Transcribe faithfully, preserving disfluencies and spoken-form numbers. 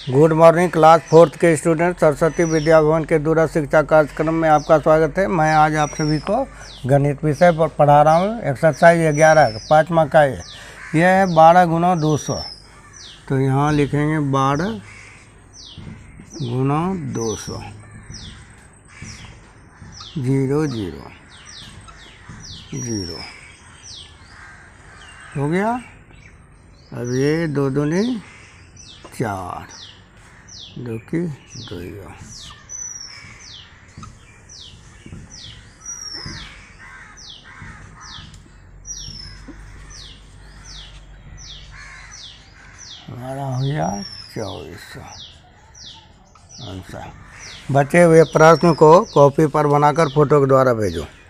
Good morning class fourth के student, Saraswati Vidya Bhavan के दूरस्थ शिक्षा कार्यक्रम में आपका स्वागत है। मैं आज आप सभी को गणित विषय पर पढ़ा रहा हूँ। एक्सरसाइज ग्यारह पाँचवा का है, यह है बारह गुना दो सौ। तो यहाँ लिखेंगे बारह गुना दो सौ, जीरो जीरो जीरो हो गया। अब ये दो दूनी चार, दो की दो। हमारा हो गया चौबीस सौ आंसर। बचे हुए प्रश्न को कॉपी पर बनाकर फोटो के द्वारा भेजो।